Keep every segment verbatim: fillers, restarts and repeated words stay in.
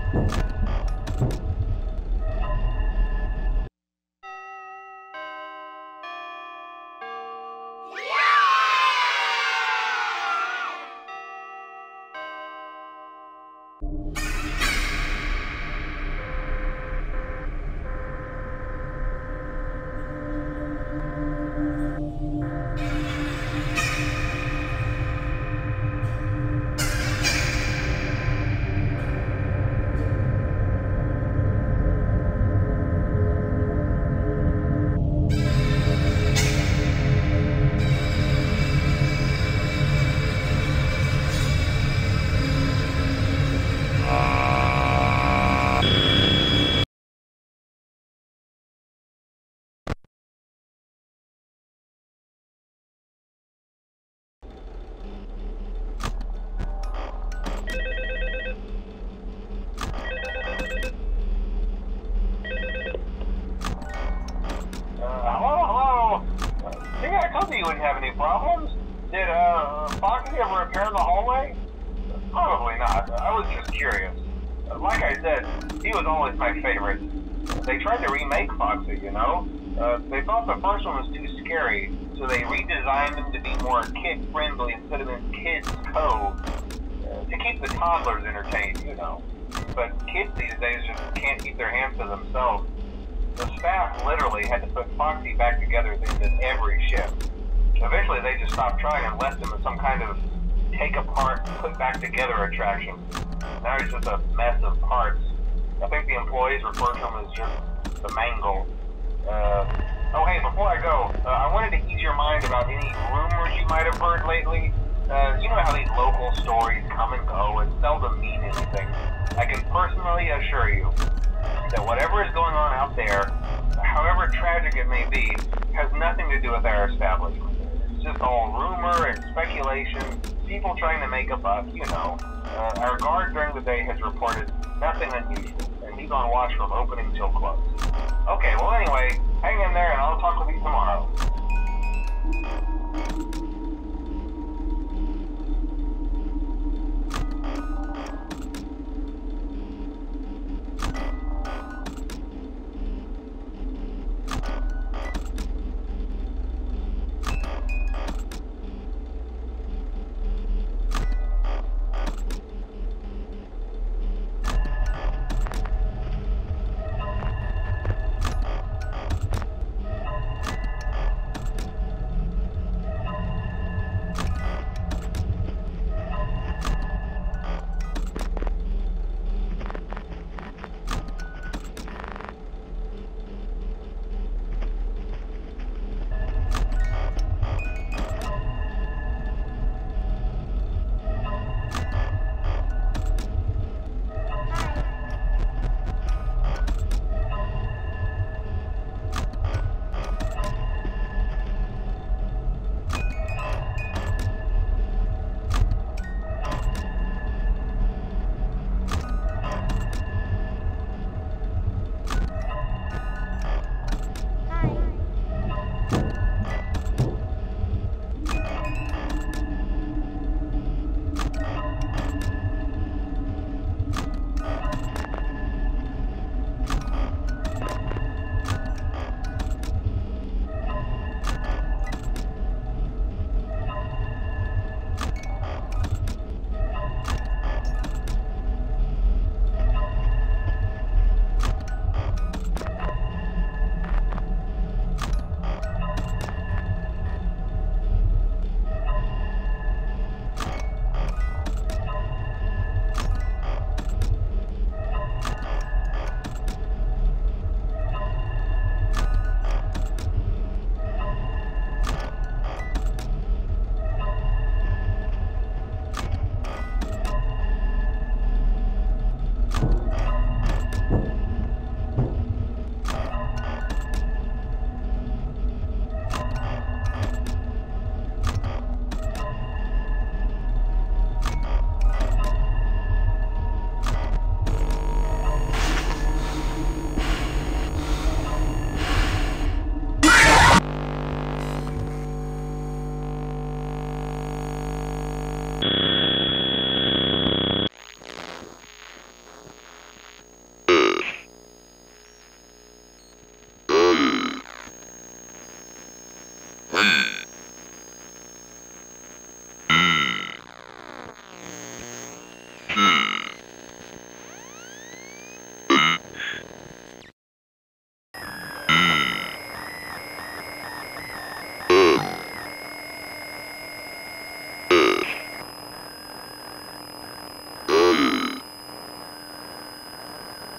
You wouldn't have any problems. Did uh, Foxy ever appear in the hallway? Probably not. I was just curious. Like I said, he was always my favorite. They tried to remake Foxy, you know? Uh, they thought the first one was too scary, so they redesigned him to be more kid-friendly and put him in Kids Cove uh, to keep the toddlers entertained, you know. But kids these days just can't keep their hands to themselves. The staff literally had to put Foxy back together at the end of every shift. Eventually, they just stopped trying and left him as some kind of take-apart, put-back-together attraction. Now he's just a mess of parts. I think the employees refer to him as just the Mangle. Uh, oh, hey, before I go, uh, I wanted to ease your mind about any rumors you might have heard lately. Uh, you know how these local stories come and go and seldom mean anything. I can personally assure you that whatever is going on out there, however tragic it may be, has nothing to do with our establishment. It's just all rumor and speculation, people trying to make a buck, you know. Uh, our guard during the day has reported nothing unusual, and he's on watch from opening till close. Okay, well anyway, hang in there and I'll talk with you tomorrow.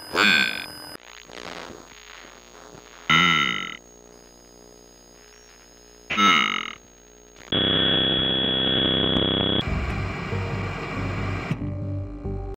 Hmm.